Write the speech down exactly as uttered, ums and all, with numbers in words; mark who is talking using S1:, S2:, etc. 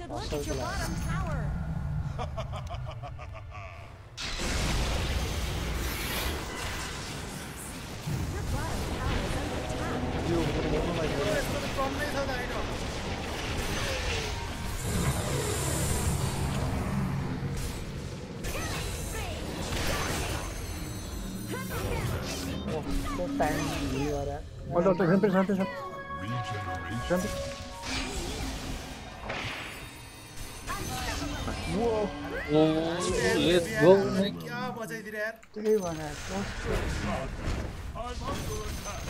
S1: should look at your bottom tower. Your bottom tower is under attack.
S2: यो मोटो लागि
S3: यस्तो त कम नै छ त हैन
S2: ओ तो टाइम लियो यार
S4: Oh, doctor, jump, jump, jump. Jump.
S2: Whoa.
S5: Oh, let's go.
S3: क्या बचाइदिरे यार
S2: त्यही भने
S3: I'm under attack.